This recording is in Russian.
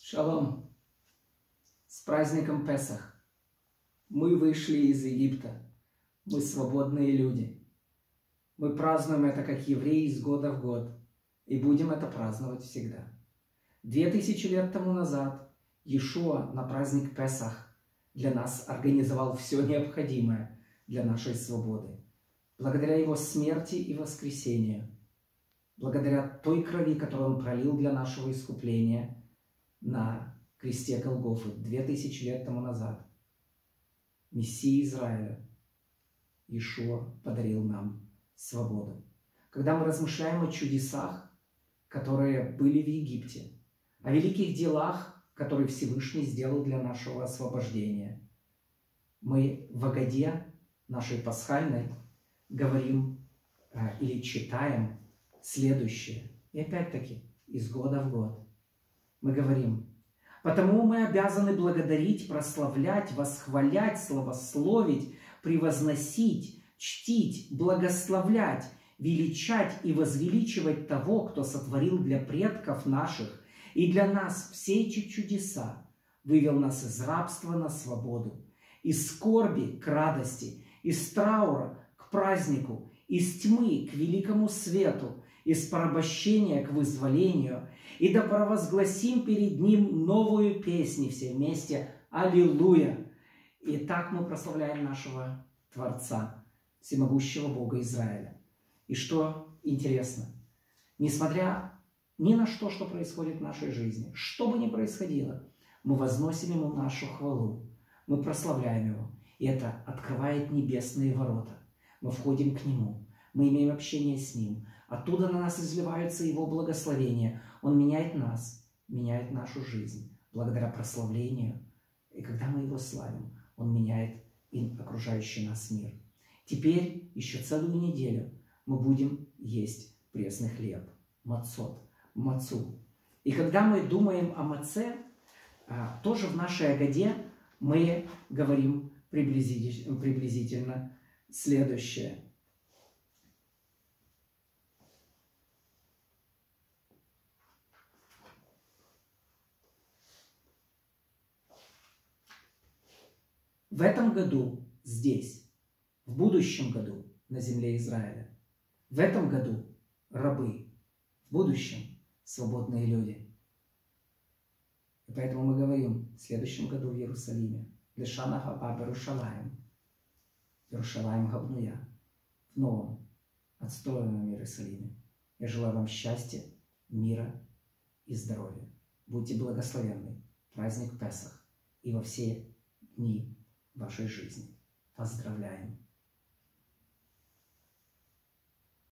Шалом! С праздником Песах! Мы вышли из Египта. Мы свободные люди. Мы празднуем это как евреи из года в год. И будем это праздновать всегда. 2000 лет тому назад Иешуа на праздник Песах для нас организовал все необходимое для нашей свободы. Благодаря Его смерти и воскресению, благодаря той крови, которую Он пролил для нашего искупления на кресте Голгофы 2000 лет тому назад, Мессия Израиля, Иешуа, подарил нам свободу. Когда мы размышляем о чудесах, которые были в Египте, о великих делах, которые Всевышний сделал для нашего освобождения, мы в Агаде нашей пасхальной говорим или читаем следующее. И опять-таки, из года в год. Мы говорим: «Потому мы обязаны благодарить, прославлять, восхвалять, славословить, превозносить, чтить, благословлять, величать и возвеличивать того, кто сотворил для предков наших и для нас все эти чудеса, вывел нас из рабства на свободу, из скорби к радости, из траура к празднику, из тьмы к великому свету, из порабощения к вызволению, и да провозгласим перед Ним новую песню все вместе. Аллилуйя!» И так мы прославляем нашего Творца, всемогущего Бога Израиля. И что интересно, несмотря ни на что, что происходит в нашей жизни, что бы ни происходило, мы возносим Ему нашу хвалу, мы прославляем Его, и это открывает небесные ворота. Мы входим к Нему, мы имеем общение с Ним, оттуда на нас изливаются Его благословения. Он меняет нас, меняет нашу жизнь благодаря прославлению. И когда мы Его славим, Он меняет и окружающий нас мир. Теперь еще целую неделю мы будем есть пресный хлеб, мацу. И когда мы думаем о маце, тоже в нашей Агаде мы говорим приблизительно следующее. В этом году здесь, в будущем году на земле Израиля, в этом году рабы, в будущем свободные люди. И поэтому мы говорим в следующем году в Иерусалиме: «Лешана хаба Иерушалаим, Иерушалаим габнуя», в новом, отстроенном Иерусалиме. Я желаю вам счастья, мира и здоровья. Будьте благословенны. Праздник Песах и во все дни вашей жизни. Поздравляем!